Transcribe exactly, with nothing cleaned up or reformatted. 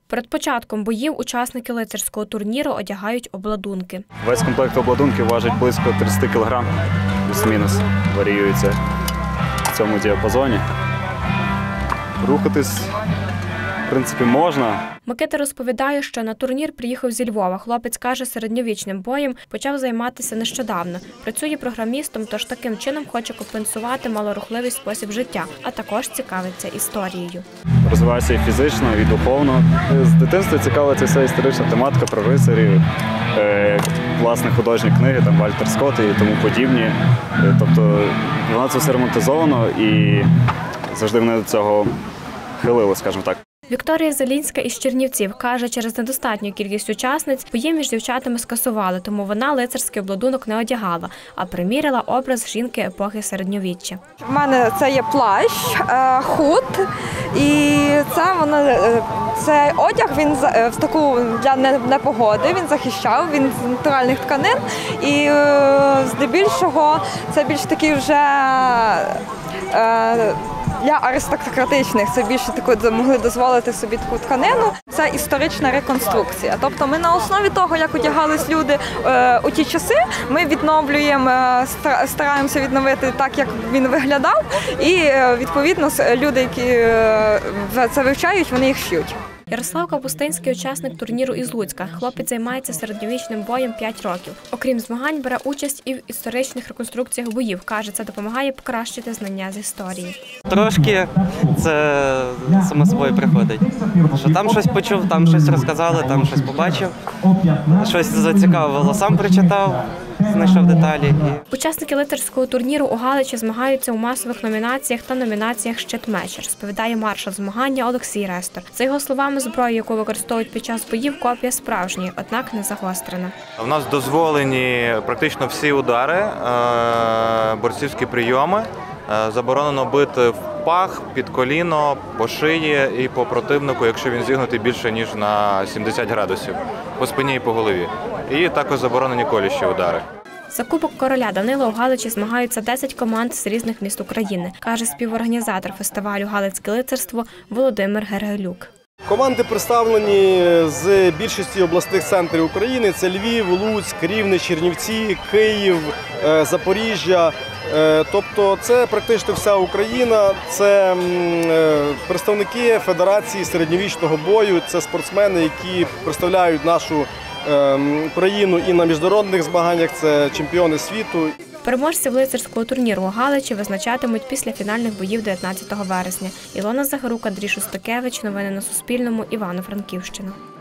Перед початком боїв учасники лицарського турніру одягають обладунки. Весь комплект обладунків важить близько тридцять кілограм, плюс-мінус, варіюється в цьому діапазоні. Рухатись, в принципі, можна. Микита розповідає, що на турнір приїхав зі Львова. Хлопець каже, середньовічним боєм почав займатися нещодавно. Працює програмістом, тож таким чином хоче компенсувати малорухливий спосіб життя, а також цікавиться історією. Розвиваюся і фізично, і духовно. З дитинства цікавиться вся історична тематика про рицарів, е, власне, художні книги, там Вальтер Скотт і тому подібні. Е, тобто воно це все ремонтизовано і завжди мене до цього хилило, скажімо так. Вікторія Зелінська із Чернівців каже, через недостатню кількість учасниць бої між дівчатами скасували, тому вона лицарський обладунок не одягала, а приміряла образ жінки епохи середньовіччя. У мене це є плащ, худ, і це воно цей одяг він в таку для непогоди, він захищав, він з натуральних тканин, і здебільшого це більш такий вже для аристократичних, це більше таку могли дозволити собі таку тканину. Це історична реконструкція. Тобто ми на основі того, як одягались люди е, у ті часи, ми відновлюємо, е, стараємося відновити так, як він виглядав, і е, відповідно люди, які е, це вивчають, вони їх шиють. Ярослав Капустинський – учасник турніру із Луцька. Хлопець займається середньовічним боєм п'ять років. Окрім змагань, бере участь і в історичних реконструкціях боїв. Каже, це допомагає покращити знання з історії. Трошки це само собою приходить. Що там щось почув, там щось розказали, там щось побачив, щось зацікавило, сам прочитав, знайшов деталі. Учасники лицарського турніру у Галичі змагаються у масових номінаціях та номінаціях «Щит-меч», розповідає маршал змагання Олексій Рестор. За його словами, зброю, яку використовують під час боїв, копія справжньої, однак не загострена. У нас дозволені практично всі удари, борцівські прийоми. Заборонено бити в пах, під коліно, по шиї і по противнику, якщо він зігнутий більше, ніж на сімдесят градусів, по спині і по голові. І також заборонені колющі удари. За Кубок короля Данила у Галичі змагаються десять команд з різних міст України, каже співорганізатор фестивалю «Галицьке лицарство» Володимир Гергелюк. Команди представлені з більшості обласних центрів України. Це Львів, Луцьк, Рівне, Чернівці, Київ, Запоріжжя. Тобто це практично вся Україна, це представники Федерації середньовічного бою, це спортсмени, які представляють нашу країну і на міжнародних змаганнях, це чемпіони світу. Переможців лицарського турніру у Галичі визначатимуть після фінальних боїв дев'ятнадцятого вересня. Ілона Захарук, Андрій Шостакевич. Новини на Суспільному. Івано-Франківщина.